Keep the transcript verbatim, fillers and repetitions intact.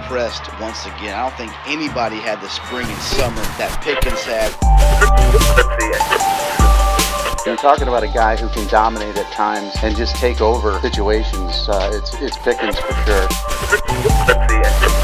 impressed once again. I don't think anybody had the spring and summer that Pickens had. You're talking about a guy who can dominate at times and just take over situations. Uh, it's, it's Pickens for sure.